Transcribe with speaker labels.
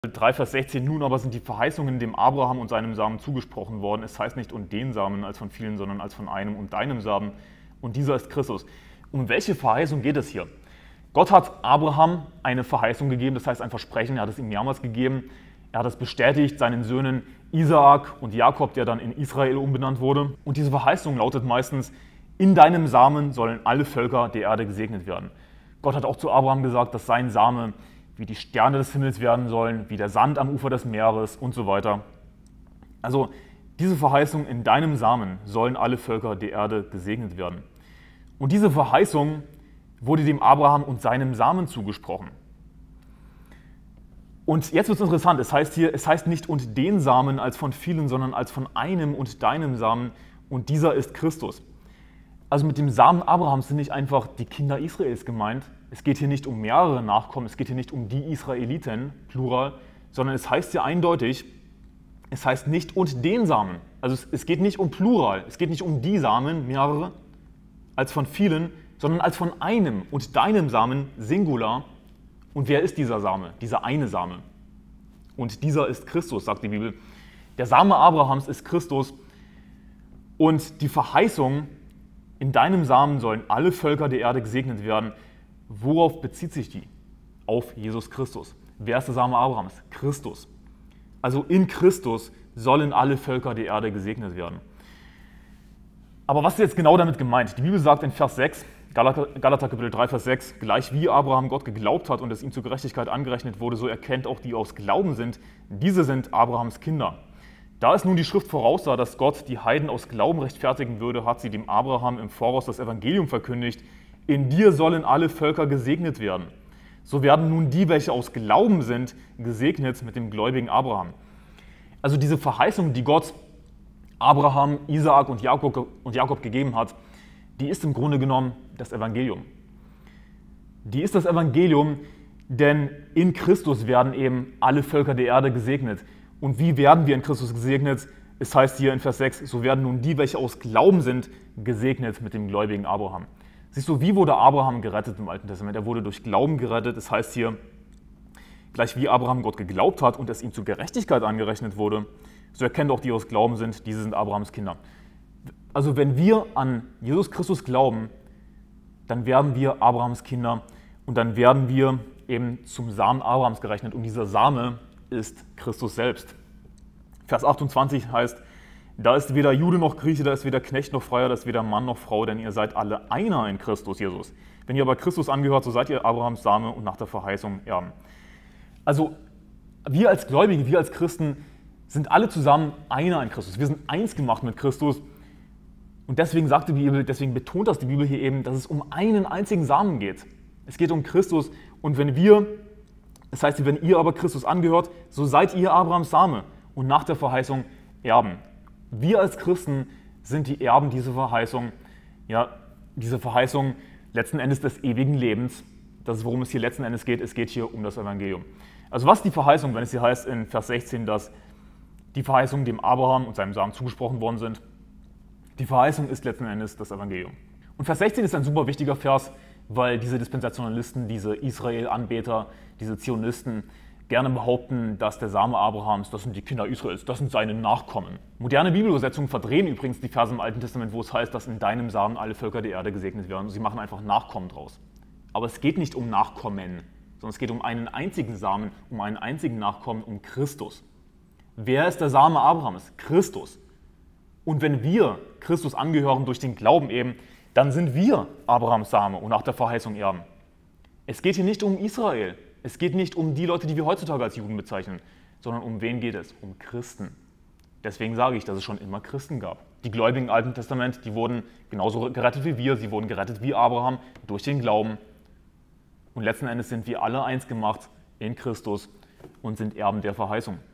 Speaker 1: 3, Vers 16, nun aber sind die Verheißungen dem Abraham und seinem Samen zugesprochen worden. Es heißt nicht und den Samen als von vielen, sondern als von einem und deinem Samen. Und dieser ist Christus. Um welche Verheißung geht es hier? Gott hat Abraham eine Verheißung gegeben, das heißt ein Versprechen, er hat es ihm mehrmals gegeben. Er hat es bestätigt seinen Söhnen Isaak und Jakob, der dann in Israel umbenannt wurde. Und diese Verheißung lautet meistens, in deinem Samen sollen alle Völker der Erde gesegnet werden. Gott hat auch zu Abraham gesagt, dass sein Same wie die Sterne des Himmels werden sollen, wie der Sand am Ufer des Meeres und so weiter. Also diese Verheißung, in deinem Samen sollen alle Völker der Erde gesegnet werden. Und diese Verheißung wurde dem Abraham und seinem Samen zugesprochen. Und jetzt wird es interessant, es heißt nicht und den Samen als von vielen, sondern als von einem und deinem Samen und dieser ist Christus. Also mit dem Samen Abrahams sind nicht einfach die Kinder Israels gemeint. Es geht hier nicht um mehrere Nachkommen, es geht hier nicht um die Israeliten, Plural, sondern es heißt hier eindeutig, es heißt nicht und den Samen. Also es geht nicht um Plural, es geht nicht um die Samen, mehrere, als von vielen, sondern als von einem und deinem Samen, Singular. Und wer ist dieser Same? Dieser eine Same. Und dieser ist Christus, sagt die Bibel. Der Same Abrahams ist Christus. Und die Verheißung, in deinem Samen sollen alle Völker der Erde gesegnet werden. Worauf bezieht sich die? Auf Jesus Christus. Wer ist der Same Abrahams? Christus. Also in Christus sollen alle Völker der Erde gesegnet werden. Aber was ist jetzt genau damit gemeint? Die Bibel sagt in Vers 6, Galater Kapitel 3, Vers 6, gleich wie Abraham Gott geglaubt hat und es ihm zur Gerechtigkeit angerechnet wurde, so erkennt auch die aus Glauben sind, diese sind Abrahams Kinder. Da es nun die Schrift voraussah, dass Gott die Heiden aus Glauben rechtfertigen würde, hat sie dem Abraham im Voraus das Evangelium verkündigt, in dir sollen alle Völker gesegnet werden. So werden nun die, welche aus Glauben sind, gesegnet mit dem gläubigen Abraham. Also diese Verheißung, die Gott Abraham, Isaak und Jakob gegeben hat, die ist im Grunde genommen das Evangelium. Die ist das Evangelium, denn in Christus werden eben alle Völker der Erde gesegnet. Und wie werden wir in Christus gesegnet? Es heißt hier in Vers 6, so werden nun die, welche aus Glauben sind, gesegnet mit dem gläubigen Abraham. Siehst du, wie wurde Abraham gerettet im Alten Testament? Er wurde durch Glauben gerettet. Es heißt hier, gleich wie Abraham Gott geglaubt hat und es ihm zur Gerechtigkeit angerechnet wurde, so erkennt auch die aus Glauben sind, diese sind Abrahams Kinder. Also wenn wir an Jesus Christus glauben, dann werden wir Abrahams Kinder und dann werden wir eben zum Samen Abrahams gerechnet und dieser Same ist Christus selbst. Vers 28 heißt, da ist weder Jude noch Grieche, da ist weder Knecht noch Freier, da ist weder Mann noch Frau, denn ihr seid alle einer in Christus Jesus. Wenn ihr aber Christus angehört, so seid ihr Abrahams Same und nach der Verheißung Erben. Also wir als Gläubige, wir als Christen sind alle zusammen einer in Christus. Wir sind eins gemacht mit Christus. Und deswegen sagt die Bibel, deswegen betont das die Bibel hier eben, dass es um einen einzigen Samen geht. Es geht um Christus und wenn ihr aber Christus angehört, so seid ihr Abrahams Same und nach der Verheißung Erben. Wir als Christen sind die Erben dieser Verheißung, ja, diese Verheißung letzten Endes des ewigen Lebens. Das ist, worum es hier letzten Endes geht. Es geht hier um das Evangelium. Also was ist die Verheißung, wenn es hier heißt in Vers 16, dass die Verheißungen dem Abraham und seinem Samen zugesprochen worden sind? Die Verheißung ist letzten Endes das Evangelium. Und Vers 16 ist ein super wichtiger Vers, weil diese Dispensationalisten, diese Israel-Anbeter, diese Zionisten gerne behaupten, dass der Same Abrahams, das sind die Kinder Israels, das sind seine Nachkommen. Moderne Bibelübersetzungen verdrehen übrigens die Verse im Alten Testament, wo es heißt, dass in deinem Samen alle Völker der Erde gesegnet werden. Sie machen einfach Nachkommen draus. Aber es geht nicht um Nachkommen, sondern es geht um einen einzigen Samen, um einen einzigen Nachkommen, um Christus. Wer ist der Same Abrahams? Christus. Und wenn wir Christus angehören durch den Glauben eben, dann sind wir Abrahams Same und nach der Verheißung Erben. Es geht hier nicht um Israel. Es geht nicht um die Leute, die wir heutzutage als Juden bezeichnen, sondern um wen geht es? Um Christen. Deswegen sage ich, dass es schon immer Christen gab. Die Gläubigen im Alten Testament, die wurden genauso gerettet wie wir, sie wurden gerettet wie Abraham durch den Glauben. Und letzten Endes sind wir alle eins gemacht in Christus und sind Erben der Verheißung.